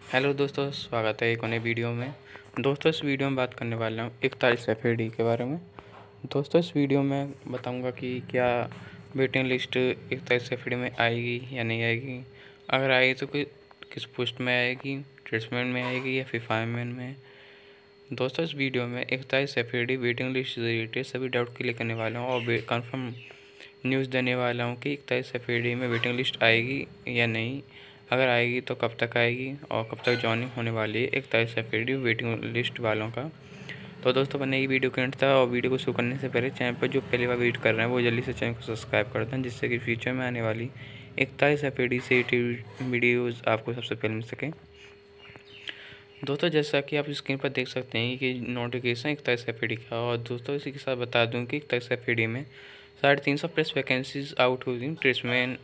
Hello दोस्तों, स्वागत है एक नए वीडियो में। दोस्तों, इस वीडियो में बात करने वाला हूँ 41 एफएडी के बारे में। दोस्तों, इस वीडियो में बताऊँगा कि क्या वेटिंग लिस्ट 41 एफएडी में आएगी या नहीं आएगी। अगर आएगी तो किस पोस्ट में आएगी, ट्रेड्समैन में आएगी या फिर फायरमैन में। दोस्तों, इस वीडियो में 41 एफएडी वेटिंग लिस्ट से रिलेटेड सभी डाउट क्लियर करने वाला हूँ और कन्फर्म न्यूज़ देने वाला हूँ कि 41 एफएडी में वेटिंग लिस्ट आएगी या नहीं। अगर आएगी तो कब तक आएगी और कब तक ज्वाइनिंग होने वाली है 41 एफएडी वेटिंग लिस्ट वालों का। तो दोस्तों, बने ये वीडियो करंट था और वीडियो को शुरू करने से पहले चैनल पर जो पहली बार विजिट कर रहे हैं वो जल्दी से चैनल को सब्सक्राइब कर दें, जिससे कि फ्यूचर में आने वाली 41 एफएडी से वीडियोज़ आपको सबसे पहले मिल सकें। दोस्तों, जैसा कि आप स्क्रीन पर देख सकते हैं कि नोटिफिकेशन 41 एफएडी का। और दोस्तों, इसी के साथ बता दूं कि 41 एफएडी में 350 प्लस वैकेंसीज आउट हुई, ट्रेड्समैन,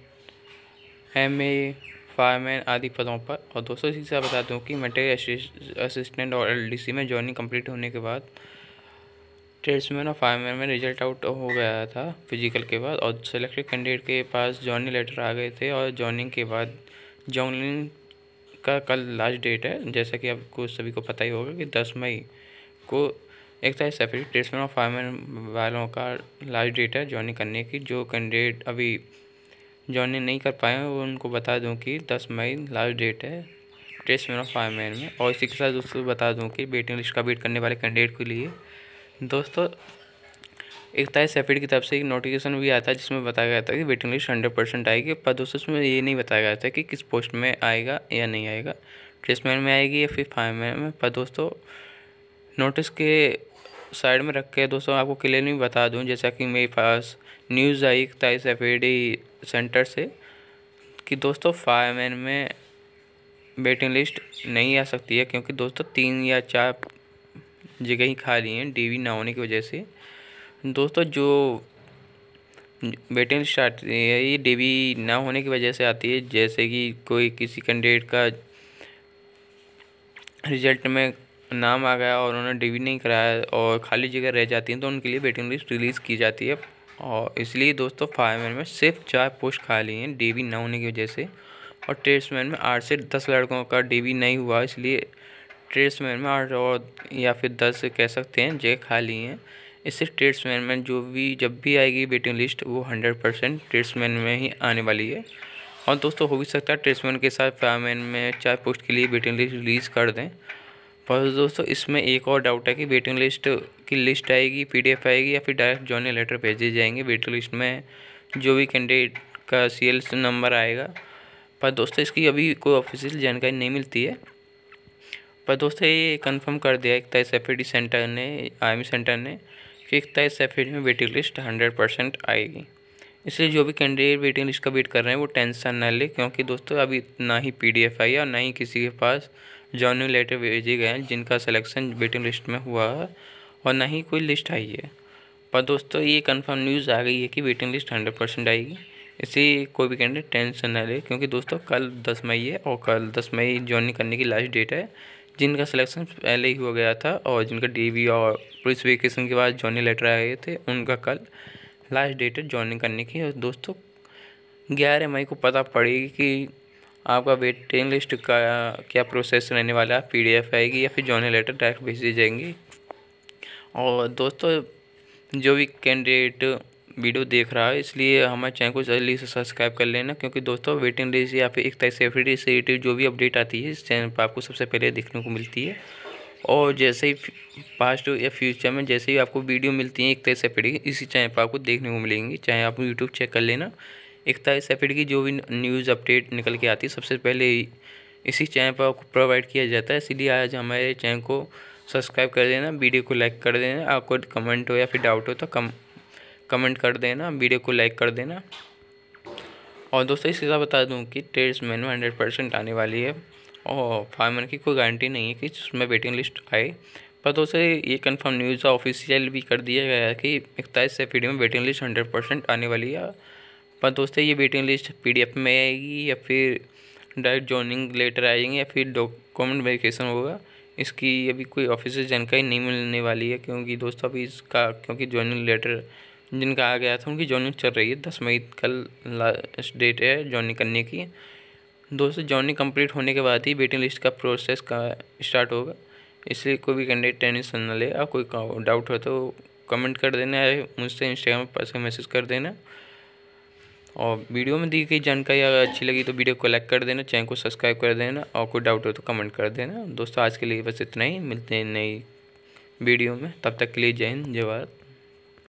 एमए, फायरमैन आदि पदों पर। और दोस्तों, इसी से बता दूं कि मटेरियल असिस्टेंट और एलडीसी में जॉइनिंग कंप्लीट होने के बाद ट्रेड्समैन और फायरमैन में रिजल्ट आउट हो गया था फिजिकल के बाद, और सेलेक्टेड कैंडिडेट के पास जॉइनिंग लेटर आ गए थे। और जॉइनिंग के बाद जॉइनिंग का कल लास्ट डेट है, जैसा कि आपको सभी को पता ही होगा कि 10 मई को 41 एफएडी ट्रेड्समैन और फायरमैन वालों का लास्ट डेट है ज्वाइनिंग करने की। जो कैंडिडेट अभी ज्वाइनिंग नहीं कर पाए हैं उनको बता दूं कि 10 मई लास्ट डेट है ट्रेड्समैन और फायरमैन में। और इसी के साथ दोस्तों बता दूं कि वेटिंग लिस्ट का वेट करने वाले कैंडिडेट के लिए दोस्तों 41 एफएडी की तरफ से एक नोटिफिकेशन भी आता है जिसमें बताया गया था कि वेटिंग लिस्ट 100% आएगी। पर दोस्तों, उसमें ये नहीं बताया गया था कि किस पोस्ट में आएगा या नहीं आएगा, ट्रेड्समैन में आएगी या फिर फायरमैन में। पर दोस्तों, नोटिस के साइड में रख के दोस्तों आपको क्लियरली बता दूं, जैसा कि मेरे पास न्यूज़ आई 41 एफएडी सेंटर से कि दोस्तों फायरमैन में वेटिंग लिस्ट नहीं आ सकती है, क्योंकि दोस्तों 3 या 4 जगह ही खाली हैं डीवी ना होने की वजह से। दोस्तों, जो वेटिंग लिस्ट आती है ये डीवी ना होने की वजह से आती है, जैसे कि कोई किसी कैंडिडेट का रिजल्ट में नाम आ गया और उन्होंने डीवी नहीं कराया और खाली जगह रह जाती हैं, तो उनके लिए वेटिंग लिस्ट रिलीज़ की जाती है। और इसलिए दोस्तों फायरमैन में सिर्फ 4 पोस्ट खाली हैं डीवी ना होने की वजह से। और ट्रेड्समैन में 8 से 10 लड़कों का डीवी नहीं हुआ, इसलिए ट्रेड्समैन में 8 और या फिर 10 कह सकते हैं जगह खाली हैं। इससे ट्रेड्समैन में जब भी आएगी वेटिंग लिस्ट वो 100% ट्रेड्समैन में ही आने वाली है। और दोस्तों, हो भी सकता है ट्रेड्समैन के साथ फायरमैन में 4 पोस्ट के लिए वेटिंग लिस्ट रिलीज़ कर दें। पर दोस्तों, इसमें एक और डाउट है कि वेटिंग लिस्ट की लिस्ट आएगी, पीडीएफ आएगी या फिर डायरेक्ट जॉइनिंग लेटर भेजे जाएंगे। वेटिंग लिस्ट में जो भी कैंडिडेट का सीएल नंबर आएगा। पर दोस्तों, इसकी अभी कोई ऑफिशियल जानकारी नहीं मिलती है। पर दोस्तों, ये कंफर्म कर दिया 41 एफएडी सेंटर ने, आर्मी सेंटर ने, कि 41 एफएडी में वेटिंग लिस्ट 100% आएगी। इसलिए जो भी कैंडिडेट वेटिंग लिस्ट का वेट कर रहे हैं वो टेंशन ना ले, क्योंकि दोस्तों अभी ना ही पीडीएफ आई है और ना ही किसी के पास जॉइनिंग लेटर भेजे गए हैं जिनका सिलेक्शन वेटिंग लिस्ट में हुआ है, और ना ही कोई लिस्ट आई है। पर दोस्तों, ये कंफर्म न्यूज़ आ गई है कि वेटिंग लिस्ट 100% आएगी। इसलिए कोई भी कैंडिडेट टेंशन ना ले, क्योंकि दोस्तों कल 10 मई है और कल 10 मई ज्वाइनिंग करने की लास्ट डेट है। जिनका सिलेक्शन पहले ही हो गया था और जिनका डीवी और पुलिस वेरिफिकेशन के बाद जॉइनिंग लेटर आए थे, उनका कल लास्ट डेट है ज्वाइनिंग करने की। और दोस्तों, 11 मई को पता पड़ेगी कि आपका वेटिंग लिस्ट का क्या प्रोसेस रहने वाला है, पीडीएफ आएगी या फिर जॉइनिंग लेटर डायरेक्ट भेज दी जाएंगी। और दोस्तों, जो भी कैंडिडेट वीडियो देख रहा है इसलिए हमारे चैनल को जल्दी से सब्सक्राइब कर लेना, क्योंकि दोस्तों वेटिंग लिस्ट या फिर 41 एफएडी से रिलेटेड जो भी अपडेट आती है इस चैनल पर आपको सबसे पहले देखने को मिलती है। और जैसे ही पास्ट या फ्यूचर में जैसे ही आपको वीडियो मिलती है 41 एफएडी की, इसी चैनल पर आपको देखने को मिलेंगी। चाहे आप यूट्यूब चेक कर लेना, 41 एफएडी की जो भी न्यूज़ अपडेट निकल के आती है सबसे पहले इसी चैनल पर आपको प्रोवाइड किया जाता है। इसीलिए आज हमारे चैनल को सब्सक्राइब कर देना, वीडियो को लाइक कर देना। आपको कमेंट हो या फिर डाउट हो तो कमेंट कर देना, वीडियो को लाइक कर देना। और दोस्तों, इसके साथ बता दूं कि ट्रेड्समैन में 100% आने वाली है और फायरमैन की कोई गारंटी नहीं है कि उसमें वेटिंग लिस्ट आए। पर दोस्तों, ये कंफर्म न्यूज़ ऑफिशियल भी कर दिया गया है कि 41 एफएडी में वेटिंग लिस्ट 100% आने वाली है। पर दोस्तों, ये वेटिंग लिस्ट पीडीएफ में आएगी या फिर डायरेक्ट जॉइनिंग लेटर आएंगे या फिर डॉक्यूमेंट वेरिफिकेशन होगा, इसकी अभी कोई ऑफिशियल जानकारी नहीं मिलने वाली है। क्योंकि दोस्तों अभी क्योंकि जॉइनिंग लेटर जिनका आ गया था उनकी जॉइनिंग चल रही है। 10 मई कल लास्ट डेट है जॉइनिंग करने की। दोस्तों जॉइनिंग कंप्लीट होने के बाद ही वेटिंग लिस्ट का प्रोसेस का स्टार्ट होगा, इसलिए कोई भी कैंडिडेट टेंशन न ले। और कोई डाउट हो तो कमेंट कर देना है, मुझसे इंस्टाग्राम पर मैसेज कर देना। और वीडियो में दी गई जानकारी अगर अच्छी लगी तो वीडियो को लाइक कर देना, चैनल को सब्सक्राइब कर देना, और कोई डाउट हो तो कमेंट कर देना। दोस्तों आज के लिए बस इतना ही, मिलते हैं नई वीडियो में, तब तक के लिए जय हिंद जय भारत।